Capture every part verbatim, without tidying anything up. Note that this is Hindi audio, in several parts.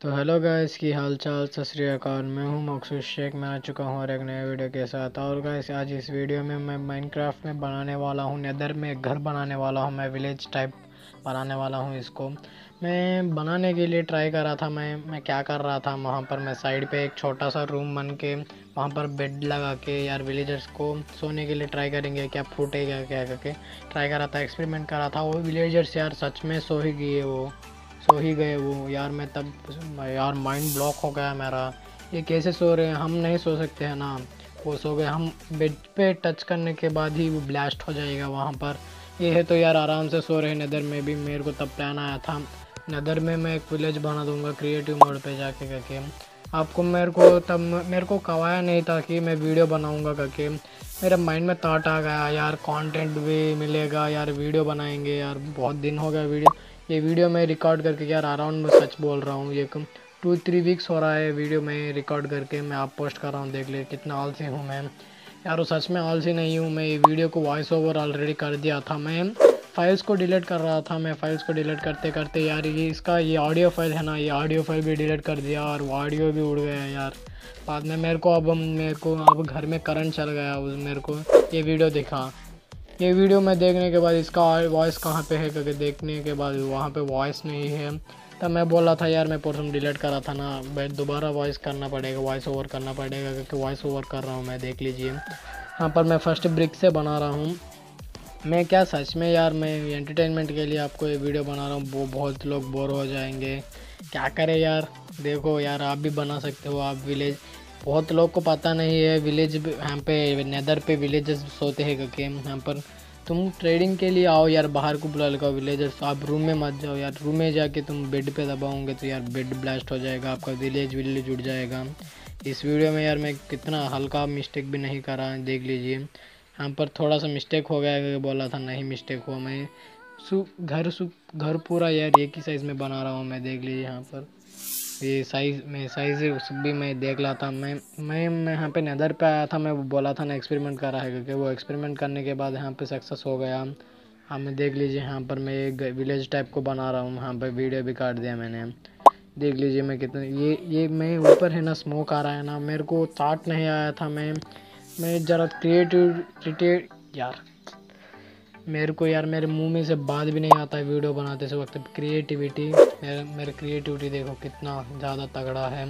तो हेलो गाइस की हाल चाल सत श्री अकाल। मैं हूं मकसूद शेख। मैं आ चुका हूं और एक नए वीडियो के साथ। और गाइस आज इस वीडियो में मैं माइनक्राफ्ट में बनाने वाला हूं, नेदर में एक घर बनाने वाला हूं। मैं विलेज टाइप बनाने वाला हूं। इसको मैं बनाने के लिए ट्राई कर रहा था। मैं मैं क्या कर रहा था, वहाँ पर मैं साइड पे एक छोटा सा रूम बन के वहाँ पर बेड लगा के यार विलेजर्स को सोने के लिए ट्राई करेंगे, क्या फूटेगा क्या करके ट्राई कर रहा था, एक्सपेरिमेंट कर रहा था। वो विलेजर्स यार सच में सो ही गए, वो सो ही गए वो यार। मैं तब यार माइंड ब्लॉक हो गया मेरा। ये कैसे सो रहे हैं, हम नहीं सो सकते हैं ना। वो सो गए, हम बेड पे टच करने के बाद ही वो ब्लास्ट हो जाएगा वहाँ पर। ये है तो यार आराम से सो रहे हैं। नेदर में भी मेरे को तब प्लान आया था, नेदर में मैं एक विलेज बना दूंगा क्रिएटिव मोड पे जाके करके। आपको मेरे को तब मेरे को कवाया नहीं था कि मैं वीडियो बनाऊंगा करके। मेरे माइंड में थॉट आ गया यार कंटेंट भी मिलेगा यार, वीडियो बनाएंगे यार। बहुत दिन हो गया वीडियो, ये वीडियो मैं रिकॉर्ड करके यार अराउंड मैं सच बोल रहा हूँ, ये टू थ्री वीक्स हो रहा है वीडियो मैं रिकॉर्ड करके मैं आप पोस्ट कर रहा हूँ। देख ले कितना आलसी हूँ मैं यार। वो सच में आलसी नहीं हूँ मैं। ये वीडियो को वॉइस ओवर ऑलरेडी कर दिया था। मैं फाइल्स को डिलीट कर रहा था। मैं फाइल्स को डिलीट करते करते यार ये इसका ये ऑडियो फाइल है ना, ये ऑडियो फाइल भी डिलीट कर दिया और वो ऑडियो भी उड़ गया यार बाद में। मेरे को अब मेरे को अब घर में करंट चल गया, उस मेरे को ये वीडियो दिखा। ये वीडियो में देखने के बाद इसका वॉइस कहाँ पे है करके देखने के बाद वहाँ पे वॉइस नहीं है। तब मैं बोला था यार मैं पोर्शन डिलीट करा था ना, बट दोबारा वॉइस करना पड़ेगा, वॉइस ओवर करना पड़ेगा क्योंकि वॉइस ओवर कर रहा हूँ मैं। देख लीजिए यहाँ पर मैं फर्स्ट ब्रिक से बना रहा हूँ। मैं क्या सच में यार मैं एंटरटेनमेंट के लिए आपको ये वीडियो बना रहा हूँ। वो बहुत लोग बोर हो जाएंगे, क्या करें यार। देखो यार आप भी बना सकते हो। आप विलेज, बहुत लोग को पता नहीं है विलेज यहाँ पे नेदर पे विलेजेस सोते हैं करके। यहाँ पर तुम ट्रेडिंग के लिए आओ यार, बाहर को बुला लगाओ विलेजर्स। आप रूम में मत जाओ यार, रूम में जाके तुम बेड पे दबाओगे तो यार बेड ब्लास्ट हो जाएगा, आपका विलेज विलेज उड़ जाएगा। इस वीडियो में यार मैं कितना हल्का मिस्टेक भी नहीं करा, देख लीजिए। यहाँ पर थोड़ा सा मिस्टेक हो गया है, बोला था नहीं मिस्टेक हुआ। मैं सु घर सु घर पूरा यार एक ही साइज़ में बना रहा हूँ मैं। देख लीजिए यहाँ पर ये साइज़ में साइज़ भी मैं देख रहा था। मैं मैं मैं यहाँ पे नेदर पे आया था। मैं वो बोला था ना एक्सपेरिमेंट कर रहा है क्योंकि वो एक्सपेरिमेंट करने के बाद यहाँ पे सक्सेस हो गया। हाँ मैं देख लीजिए यहाँ पर मैं एक विलेज टाइप को बना रहा हूँ। यहाँ पर वीडियो भी काट दिया मैंने, देख लीजिए मैं कितना ये ये मैं ऊपर है ना स्मोक आ रहा है ना, मेरे को थॉट नहीं आया था। मैं मैं ज़रा क्रिएटिव यार मेरे को यार मेरे मुंह में से बात भी नहीं आता है वीडियो बनाते से वक्त। क्रिएटिविटी मेरे मेरे क्रिएटिविटी देखो कितना ज़्यादा तगड़ा है।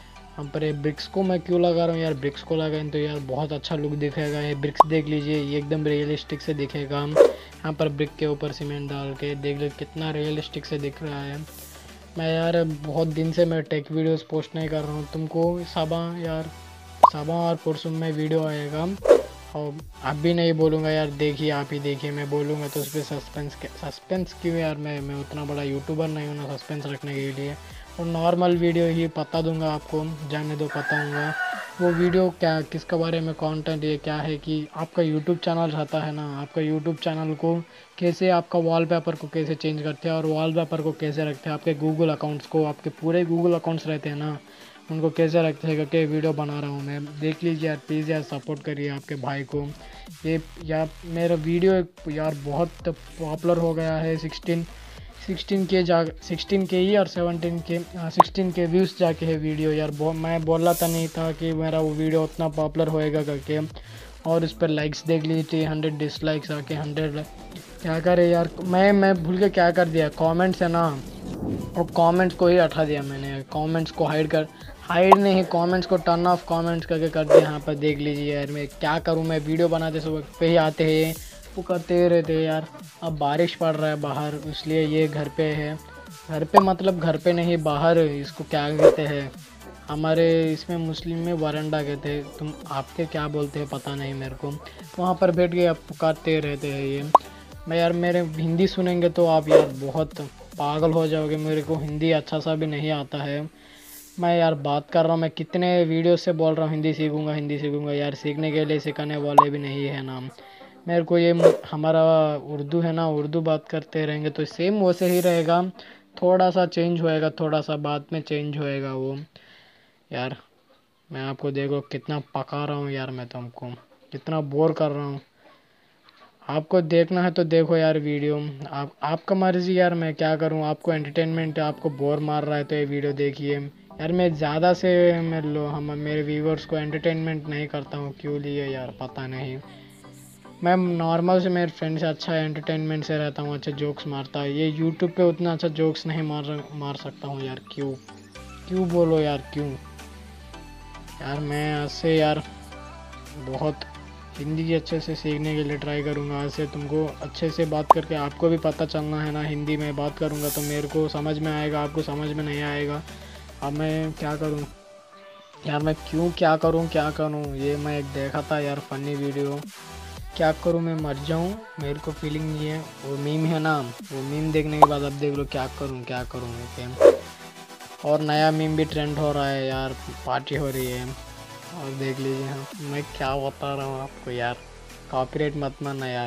हम पर ये ब्रिक्स को मैं क्यों लगा रहा हूँ यार, ब्रिक्स को लगाएं तो यार बहुत अच्छा लुक दिखेगा। ये ब्रिक्स देख लीजिए, ये एकदम रियलिस्टिक से दिखेगा। यहाँ पर ब्रिक के ऊपर सीमेंट डाल के देख लीजिए कितना रियलिस्टिक से दिख रहा है। मैं यार बहुत दिन से मैं टेक वीडियोस पोस्ट नहीं कर रहा हूँ। तुमको सबा यार सबा और परसों में वीडियो आएगा और अब भी नहीं बोलूँगा यार, देखिए आप ही देखिए। मैं बोलूँगा तो उस पर सस्पेंस सस्पेंस क्यों यार। मैं मैं उतना बड़ा यूट्यूबर नहीं हूँ ना सस्पेंस रखने के लिए। और नॉर्मल वीडियो ही पता दूंगा आपको, जाने दो पता दूंगा वो वीडियो क्या किसके बारे में कंटेंट ये क्या है। कि आपका यूट्यूब चैनल रहता है ना, आपका यूट्यूब चैनल को कैसे आपका वॉलपेपर को कैसे चेंज करते हैं और वॉलपेपर को कैसे रखते हैं, आपके गूगल अकाउंट्स को, आपके पूरे गूगल अकाउंट्स रहते हैं ना उनको कैसे रखते हैं करके वीडियो बना रहा हूँ मैं। देख लीजिए यार प्लीज़ यार सपोर्ट करिए आपके भाई को। ये यार मेरा वीडियो यार बहुत पॉपुलर हो गया है। सिक्सटीन सिक्सटीन के जा सिक्सटीन के ही और सेवनटीन के सिक्सटीन के व्यूज़ जाके है वीडियो यार। बहुत मैं बोला था नहीं था कि मेरा वो वीडियो उतना पॉपुलर होएगा करके। और उस पर लाइक्स देख लीजिए, हंड्रेड डिसलाइक्स आके हंड्रेड। क्या करे यार, मैं मैं भूल के क्या कर दिया, कमेंट्स है ना, और कमेंट्स को ही हटा दिया मैंने। कमेंट्स को हाइड कर हाइड नहीं कमेंट्स को टर्न ऑफ कमेंट्स करके कर दिया। यहाँ पर देख लीजिए यार मैं क्या करूँ, मैं वीडियो बनाते समय पे ही आते हैं वो करते ही रहते हैं यार। अब बारिश पड़ रहा है बाहर, इसलिए ये घर पे है। घर पे मतलब घर पे नहीं बाहर, इसको क्या कहते हैं हमारे इसमें मुस्लिम में वरांडा कहते हैं, तुम आपके क्या बोलते हैं पता नहीं मेरे को। वहाँ पर बैठ के अब पुकारते रहते हैं ये। मैं यार मेरे हिंदी सुनेंगे तो आप यार बहुत पागल हो जाओगे। मेरे को हिंदी अच्छा सा भी नहीं आता है। मैं यार बात कर रहा हूँ, मैं कितने वीडियो से बोल रहा हूँ हिंदी सीखूंगा हिंदी सीखूंगा यार, सीखने के लिए सिखाने वाले भी नहीं है ना मेरे को। ये हमारा उर्दू है ना, उर्दू बात करते रहेंगे तो सेम वैसे ही रहेगा, थोड़ा सा चेंज होएगा, थोड़ा सा बाद में चेंज होएगा वो यार। मैं आपको देखो कितना पका रहा हूँ यार, मैं तुमको कितना बोर कर रहा हूँ। आपको देखना है तो देखो यार वीडियो, आप आपका मर्जी यार, मैं क्या करूं, आपको एंटरटेनमेंट, आपको बोर मार रहा है तो ये वीडियो देखिए यार। मैं ज़्यादा से मैं लो हम मेरे व्यूवर्स को एंटरटेनमेंट नहीं करता हूँ, क्यों लिए यार पता नहीं। मैं नॉर्मल से मेरे फ्रेंड से अच्छा एंटरटेनमेंट से रहता हूँ, अच्छे जोक्स मारता है। ये यूट्यूब पे उतना अच्छा जोक्स नहीं मार मार सकता हूँ यार। क्यों क्यों बोलो यार, क्यों यार। मैं आज से यार बहुत हिंदी की अच्छे से सीखने के लिए ट्राई करूँगा। आज से तुमको अच्छे से बात करके आपको भी पता चलना है ना, हिंदी में बात करूँगा तो मेरे को समझ में आएगा, आपको समझ में नहीं आएगा। अब मैं क्या करूँ यार, मैं क्यों क्या करूँ क्या करूँ। ये मैं एक देखा था यार फ़नी वीडियो, क्या करूँ मैं मर जाऊँ, मेरे को फीलिंग नहीं है। वो मीम है ना, वो मीम देखने के बाद अब देख लो क्या करूँ क्या करूँ गेम। और नया मीम भी ट्रेंड हो रहा है यार, पार्टी हो रही है। और देख लीजिए, हाँ मैं क्या बता रहा हूँ आपको यार, कॉपीराइट मत मानना यार।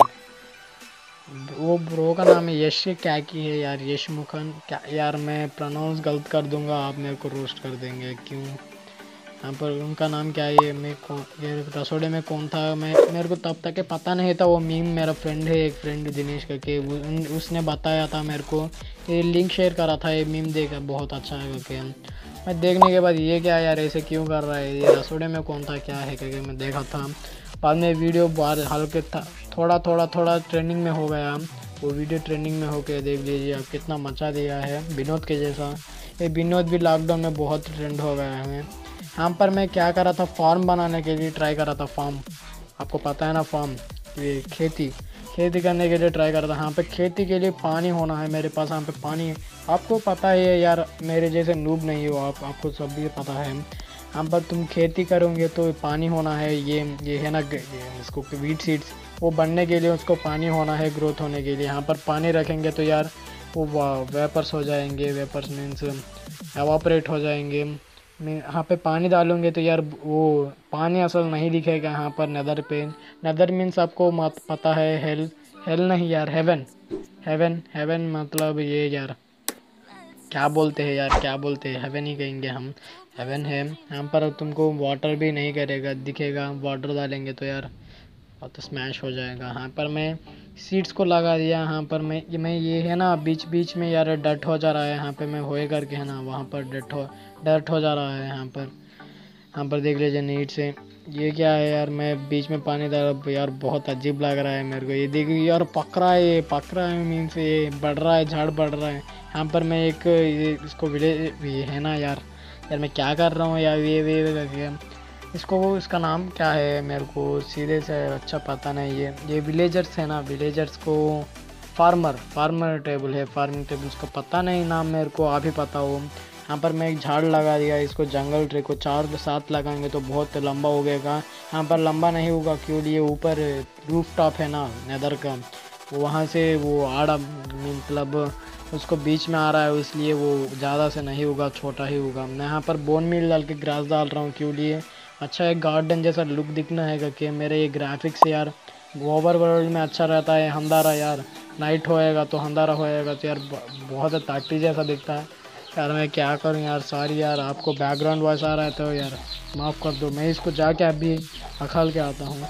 वो ब्रो का नाम है यश क्या की है यार, यश मुखन क्या यार। मैं प्रोनाउंस गलत कर दूंगा, आप मेरे को रोस्ट कर देंगे। क्यों यहाँ पर उनका नाम क्या है, ये मैं कौन, ये रसोड़े में कौन था, मैं मेरे को तब तक पता नहीं था। वो मीम मेरा फ्रेंड है, एक फ्रेंड दिनेश करके, उन, उसने बताया था मेरे को, ये लिंक शेयर करा था। ये मीम देखा बहुत अच्छा है करके, मैं देखने के बाद ये क्या यार ऐसे क्यों कर रहा है, ये रसोड़े में कौन था क्या है करके मैं देखा था। बाद में वीडियो बाहर हल्के था, थोड़ा थोड़ा थोड़ा ट्रेंडिंग में हो गया। वो वीडियो ट्रेंडिंग में होके देख लीजिए आप, कितना मचा दिया है विनोद के जैसा। ये विनोद भी लॉकडाउन में बहुत ट्रेंड हो गया है। यहाँ पर मैं क्या करा था, फार्म बनाने के लिए ट्राई करा था। फार्म आपको पता है ना, फार्म ये खेती खेती करने के लिए ट्राई करा था। यहाँ पे खेती के लिए पानी होना है मेरे पास, यहाँ पे पानी है। आपको पता है यार, मेरे जैसे नूब नहीं हो आप, आपको सब भी पता है। यहाँ पर तुम खेती करोगे तो पानी होना है। ये ये है ना, ये इसको वीट सीड्स वो बनने के लिए उसको पानी होना है, ग्रोथ होने के लिए। यहाँ पर पानी रखेंगे तो यार वो वेपर्स हो जाएंगे, वेपर्स मीन्स एवापरेट हो जाएंगे। मैं यहाँ पे पानी डालूंगे तो यार वो पानी असल नहीं दिखेगा यहाँ पर नदर पे। नदर मीन्स आपको मत पता है, हेल हेल नहीं यार, हेवन हेवन हेवन मतलब ये यार क्या बोलते हैं यार, क्या बोलते हैं, हेवन ही कहेंगे हम। हेवन है यहाँ पर। तुमको वाटर भी नहीं करेगा दिखेगा, वाटर डालेंगे तो यार और तो स्मैश हो जाएगा। यहाँ पर मैं सीड्स को लगा दिया। यहाँ पर मैं ये मैं ये है ना, बीच बीच में यार डट हो जा रहा है। यहाँ पे मैं होए करके है ना, वहाँ पर डट हो डट हो जा रहा है यहाँ पर। यहाँ पर देख लीजिए नीट से, ये क्या है यार, मैं बीच में पानी डाल यार, बहुत अजीब लग रहा है मेरे को। ये देखिए यार पक रहा है, ये पक रहा है मीन्स ये बढ़ रहा है, झाड़ बढ़ रहा है। यहाँ पर मैं एक ये इसको विलेज ये है ना यार, यार मैं क्या कर रहा हूँ यार, ये वे वे करके इसको, वो इसका नाम क्या है मेरे को सीधे से अच्छा पता नहीं। ये ये विलेजर्स है ना, विलेजर्स को फार्मर फार्मर टेबल है, फार्मिंग टेबल, उसको पता नहीं नाम मेरे को, आप ही पता हो। यहाँ पर मैं एक झाड़ लगा दिया, इसको जंगल ट्री को चार सात लगाएंगे तो बहुत लंबा हो गएगा। यहाँ पर लंबा नहीं होगा, क्यों लिए ऊपर रूफ टॉप है ना नेदर का, वहाँ से वो आड़ा मतलब उसको बीच में आ रहा है, इसलिए वो ज़्यादा से नहीं होगा, छोटा ही होगा। मैं यहाँ पर बोन मील डाल के ग्रास डाल रहा हूँ, क्यों लिए अच्छा एक गार्डन जैसा लुक दिखना है करके। मेरे ये ग्राफिक्स यार ओवर वर्ल्ड में अच्छा रहता है। अंधारा यार, नाइट होएगा तो अंधारा होएगा तो यार बहुत ताटी जैसा दिखता है यार। मैं क्या करूं यार, सॉरी यार, आपको बैकग्राउंड वॉइस आ रहा है तो यार माफ़ कर दो। मैं इसको जाके अभी अखल के आता हूँ।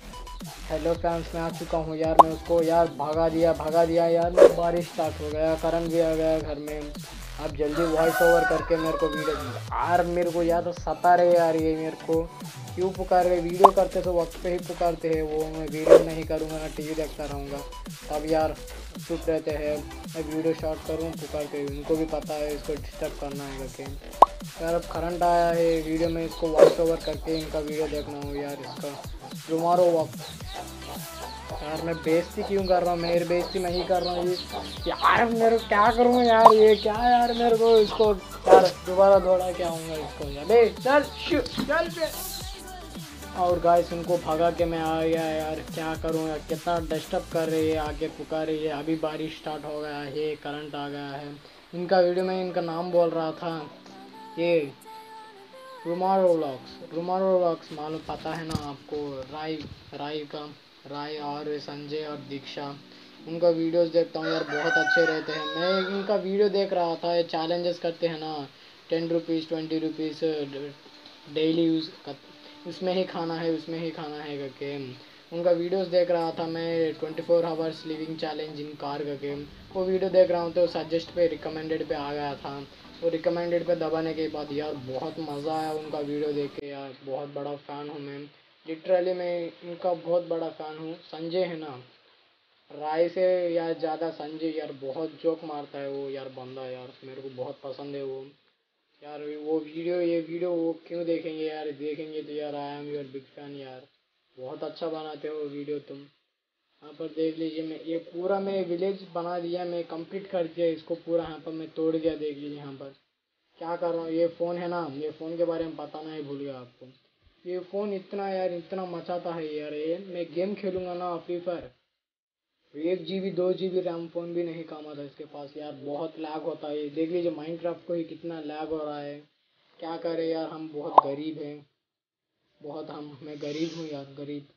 हेलो फ्रेंड्स, मैं आ चुका हूँ यार। मैं उसको यार भगा दिया भगा दिया यार। मैं बारिश स्टार्ट हो गया, करंट भी आ गया घर में। आप जल्दी वॉइस ओवर करके मेरे को वीडियो यार, मेरे को यार सता रहे यार, ये मेरे को क्यों पुकार रहे। वीडियो करते तो वक्त पे ही पुकारते हैं वो, मैं वीडियो नहीं करूँगा ना टीवी देखता रहूँगा, तब यार चुप रहते हैं। मैं वीडियो शॉर्ट करूँ पुकारते, उनको भी पता है इसको डिस्टर्ब करना है करके। यार अब करंट आया है वीडियो में, इसको वॉइस ओवर करके इनका वीडियो देखना हो यार। इसका टुमारो वक्त यार, मैं बेइज्जती क्यों कर रहा हूँ, मेरी बेइज्जती मैं ही कर रहा हूँ ये यार। मेरे को क्या करूँ यार, ये क्या यार, मेरे को इसको यार दोबारा दौड़ा के आऊँगा इसको यार। बे चल चल पे। और गाइस उनको भगा के मैं आ गया यार, क्या करूँ यार, कितना डिस्टर्ब कर रही है, आगे पुकार रही है। अभी बारिश स्टार्ट हो गया है, करंट आ गया है। इनका वीडियो में इनका नाम बोल रहा था, ये रुमारो व्लॉग्स रुमारो व्लॉग्स मालूम पता है ना आपको, राय राय का राय और संजय और दीक्षा, उनका वीडियोस देखता हूँ यार, बहुत अच्छे रहते हैं। मैं इनका वीडियो देख रहा था, ये चैलेंजेस करते हैं ना, ten rupees twenty rupees daily use कर, उसमें ही खाना है उसमें ही खाना है करके। उनका वीडियोस देख रहा था मैं, twenty four hours living challenge in car का गेम। वो वीडियो देख रहा हूँ तो सजेस्ट पे रिकमेंडेड पे आ गया था। तो रिकमेंडेड पे दबाने के बाद यार बहुत मज़ा आया उनका वीडियो देख के यार। बहुत बड़ा फ़ैन हूँ मैं, लिटरली मैं इनका बहुत बड़ा फ़ैन हूँ। संजय है ना, राय से यार ज़्यादा संजय यार बहुत जोक मारता है वो यार बंदा यार, मेरे को बहुत पसंद है वो यार। वो वीडियो ये वीडियो वो क्यों देखेंगे यार, देखेंगे तो यार I am your big fan यार। बहुत अच्छा बनाते हो वीडियो तुम। यहाँ पर देख लीजिए, मैं ये पूरा मैं विलेज बना दिया, मैं कंप्लीट कर दिया इसको पूरा। यहाँ पर मैं तोड़ दिया, देख लीजिए यहाँ पर क्या कर रहा हूँ। ये फ़ोन है ना, ये फ़ोन के बारे में बताना ही भूल गया आपको। ये फ़ोन इतना यार इतना मचाता है यार। ये मैं गेम खेलूँगा ना फ्री फायर, एक जी बी दो जी बी रैम फ़ोन भी नहीं काम आता इसके पास यार। बहुत लैग होता है, देख लीजिए माइनक्राफ्ट को ही कितना लैग हो रहा है। क्या करें यार, हम बहुत गरीब हैं, बहुत हम मैं गरीब हूँ यार, गरीब।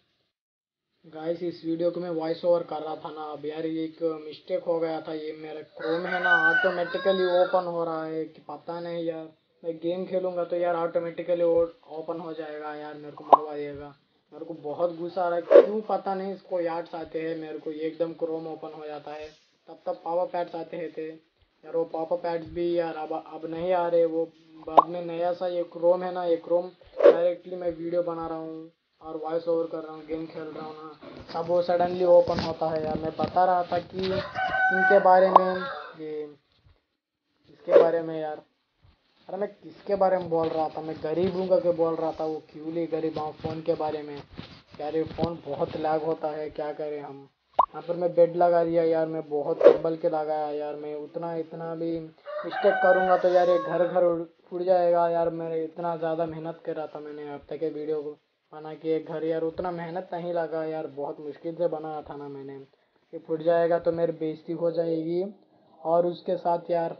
गाइस इस वीडियो को मैं वॉइस ओवर कर रहा था ना, अब यार ये एक मिस्टेक हो गया था। ये मेरा क्रोम है ना ऑटोमेटिकली ओपन हो रहा है कि पता नहीं यार। मैं गेम खेलूंगा तो यार ऑटोमेटिकली ओपन हो जाएगा यार, मेरे को मरवा देगा। मेरे को बहुत गुस्सा आ रहा है, क्यों पता नहीं इसको यार्ड्स आते हैं मेरे को, ये एकदम क्रोम ओपन हो जाता है। तब तब पावर पैड्स आते हैं थे यार, वो पावर पैड्स भी यार अब अब नहीं आ रहे वो। बाद में नया सा ये क्रोम है ना, ये क्रोम डायरेक्टली मैं वीडियो बना रहा हूँ और वॉइस ओवर कर रहा हूँ, गेम खेल रहा हूँ ना, सब वो सडनली ओपन होता है यार। मैं बता रहा था कि इनके बारे में, ये इसके बारे में यार। अरे मैं किसके बारे में बोल रहा था, मैं गरीब हूँ करके बोल रहा था, वो क्यूली गरीब हूँ फ़ोन के बारे में यार। ये फ़ोन बहुत लैग होता है, क्या करें हम। यहाँ पर मैं बेड लगा दिया यार, मैं बहुत संभल के लगाया यार। मैं उतना इतना भी मिस्टेक करूँगा तो यार ये घर घर उड़ जाएगा यार। मेरे इतना ज़्यादा मेहनत कर रहा था मैंने अब तक के वीडियो को बना के एक घर यार, उतना मेहनत नहीं लगा यार, बहुत मुश्किल से बनाया था ना मैंने। ये फूट जाएगा तो मेरी बेइज्जती हो जाएगी, और उसके साथ यार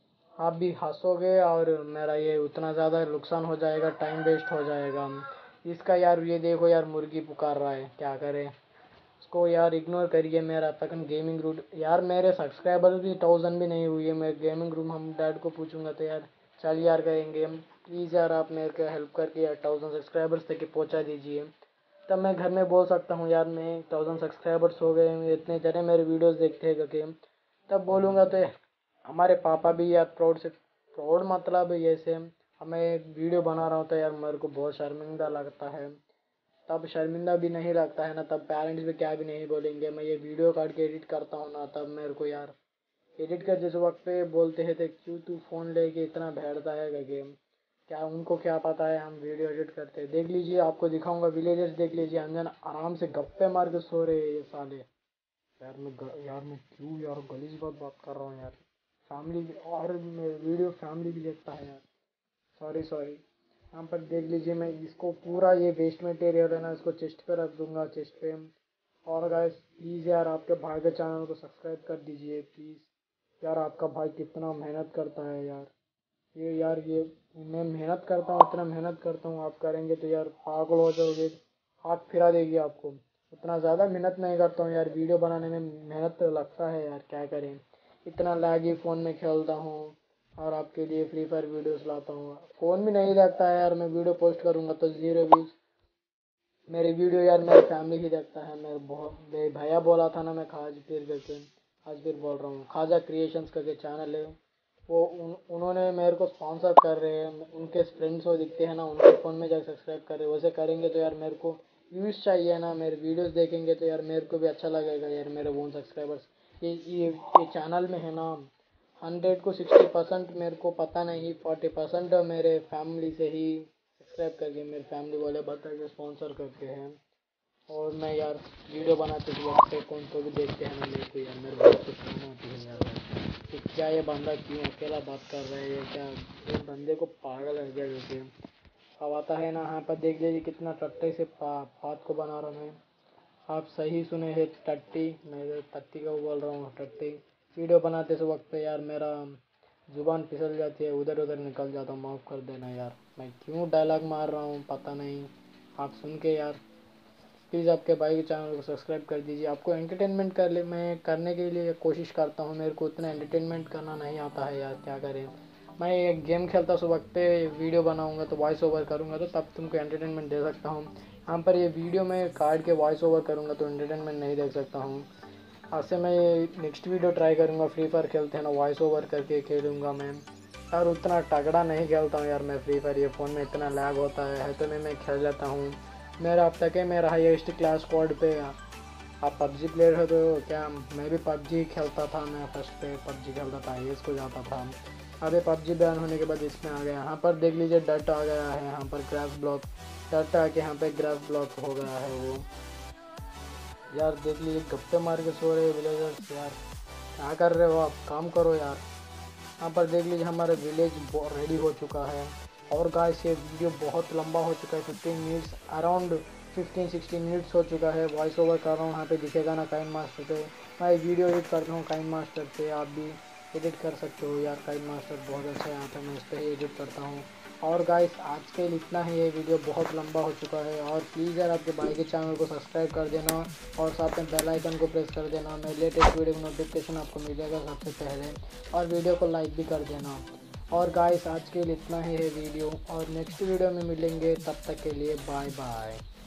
आप भी हंसोगे और मेरा ये उतना ज़्यादा नुकसान हो जाएगा, टाइम वेस्ट हो जाएगा इसका यार। ये देखो यार मुर्गी पुकार रहा है, क्या करें उसको यार, इग्नोर करिए। मेरा तक गेमिंग रूट यार, मेरे सब्सक्राइबर भी थाउजेंड भी नहीं हुई है। मैं गेमिंग रूम हम डैड को पूछूंगा तो यार चल यार करेंगे हम। प्लीज़ यार आप मेरे को हेल्प करके यार थाउजेंड सब्सक्राइबर्स तक पहुंचा दीजिए, तब मैं घर में बोल सकता हूँ यार मैं थाउजेंड सब्सक्राइबर्स हो गए हैं, इतने जने मेरे वीडियोस देखते हैं करके। तब बोलूँगा तो हमारे पापा भी यार प्राउड से, प्राउड मतलब ऐसे हमें वीडियो बना रहा हूँ तो यार मेरे को बहुत शर्मिंदा लगता है। तब शर्मिंदा भी नहीं लगता है ना, तब पेरेंट्स भी क्या भी नहीं बोलेंगे। मैं ये वीडियो काट के एडिट करता हूँ ना, तब मेरे को यार एडिट कर जिस वक्त पे बोलते हैं थे क्यों तू फ़ोन लेके इतना बैठता है का गेम, क्या उनको क्या पता है हम वीडियो एडिट करते हैं। देख लीजिए आपको दिखाऊंगा विलेजर्स, देख लीजिए अंजन आराम से गप्पे मार के सो रहे हैं ये साले। यार मैं ग, यार मैं क्यों यार गलीज बात बात कर रहा हूँ यार। फैमिली भी, और वीडियो फैमिली भी देखता है यार, सॉरी सॉरी। यहाँ पर देख लीजिए मैं इसको पूरा ये वेस्ट मटेरियल है ना, इसको चेस्ट पे रख दूंगा, चेस्ट पे। और गाइस प्लीज़ यार आपके भाई के चैनल को सब्सक्राइब कर दीजिए प्लीज़ यार। आपका भाई कितना मेहनत करता है यार, ये यार ये मैं मेहनत करता हूँ, इतना मेहनत करता हूँ, आप करेंगे तो यार पागल हो जाओगे, हाथ फिरा देगी आपको। उतना ज़्यादा मेहनत नहीं करता हूँ यार, वीडियो बनाने में मेहनत तो लगता है यार, क्या करें। इतना लैगी फ़ोन में खेलता हूँ और आपके लिए फ्री फायर वीडियोस लाता हूँ, फ़ोन भी नहीं देखता है यार। मैं वीडियो पोस्ट करूँगा तो ज़ीरो व्यूज़। मेरी वीडियो यार मेरी फैमिली ही देखता है। मेरे बहुत मेरे भैया बोला था ना, मैं खाज पीर करके आज फिर बोल रहा हूँ, खाजा क्रिएशंस करके चैनल है वो, उन, उन्होंने मेरे को स्पॉन्सर कर रहे हैं। उनके फ्रेंड्स वो दिखते हैं ना, उनके फ़ोन में जाकर सब्सक्राइब कर रहे हैं। वैसे करेंगे तो यार मेरे को व्यूज़ चाहिए ना, मेरे वीडियोस देखेंगे तो यार मेरे को भी अच्छा लगेगा यार। मेरे वन सब्सक्राइबर्स ये ये ये चैनल में है ना, हंड्रेड को सिक्सटी परसेंट मेरे को पता नहीं, फोर्टी परसेंट मेरे फैमिली से ही सब्सक्राइब करके, मेरे फैमिली वाले बता के स्पॉन्सर करते हैं। और मैं यार वीडियो बनाते वक्त पे कौन तो भी देखते हैं ना मेरे को यार, मेरे बहुत कुछ काम होती है यार। कि क्या ये बंदा क्यों अकेला बात कर रहा है, ये क्या ये बंदे को पागल है क्या जैसे। अब आता है ना, यहाँ पर देख लीजिए कितना टट्टे से पा, पात को बना रहा हूँ मैं। आप सही सुने हैं, टट्टी, मैं टट्टी का बोल रहा हूँ, टट्टी। वीडियो बनाते से वक्त पे यार मेरा ज़ुबान फिसल जाती है, उधर उधर निकल जाता हूँ, माफ़ कर देना यार। मैं क्यों डायलॉग मार रहा हूँ पता नहीं, आप सुन के यार प्लीज़ आपके भाई के चैनल को सब्सक्राइब कर दीजिए। आपको एंटरटेनमेंट कर ले मैं करने के लिए कोशिश करता हूँ, मेरे को उतना एंटरटेनमेंट करना नहीं आता है यार, क्या करें। मैं एक गेम खेलता उस वक्त पे वीडियो बनाऊँगा तो वॉइस ओवर करूँगा तो तब तुमको एंटरटेनमेंट दे सकता हूँ। यहाँ पर ये वीडियो मैं काट के वॉइस ओवर करूँगा तो एंटरटेनमेंट नहीं देख सकता हूँ। आज से मैं ये नेक्स्ट वीडियो ट्राई करूँगा, फ्री फायर खेलते हैं ना वॉइस ओवर करके खेलूँगा मैं। यार उतना तगड़ा नहीं खेलता हूँ यार मैं फ्री फायर, ये फ़ोन में इतना लैग होता है तो मैं मैं खेल लेता हूँ। मेरा अब तक है मेरा हाईएस्ट क्लास स्क्वाड पे। आप पबजी प्लेयर हो तो क्या, मैं भी पबजी खेलता था, मैं फर्स्ट पे पबजी खेलता था, आई एस को जाता था। अभी पबजी बैन होने के बाद इसमें आ गया। यहाँ पर देख लीजिए डट आ गया है, यहाँ पर ग्रास ब्लॉक डट आके यहाँ पे ग्रास ब्लॉक हो गया है वो। यार देख लीजिए गप्पे मार के सो रहे विलेजर्स, यार क्या कर रहे हो आप, काम करो यार। यहाँ पर देख लीजिए हमारा विलेज रेडी हो चुका है। और गाइस ये वीडियो बहुत लंबा हो चुका है, fifteen minutes around fifteen sixteen minutes हो चुका है। वॉइस ओवर कर रहा हूँ, यहाँ पे दिखेगा ना काइन मास्टर पे। मैं वीडियो एडिट करता हूँ काइन मास्टर पे, आप भी एडिट कर सकते हो यार। काइन मास्टर बहुत अच्छा है, यहाँ पे मैं इस पर ही एडिट करता हूँ। और गाइस आज के लिए इतना ही, ये वीडियो बहुत लंबा हो चुका है। और प्लीज़ यार आपके भाई के चैनल को सब्सक्राइब कर देना और साथ में बेल आइकन को प्रेस कर देना, मैं लेटेस्ट वीडियो का नोटिफिकेशन आपको मिलेगा सबसे पहले। और वीडियो को लाइक भी कर देना। और गाइस आज के लिए इतना ही है वीडियो, और नेक्स्ट वीडियो में मिलेंगे, तब तक के लिए बाय बाय।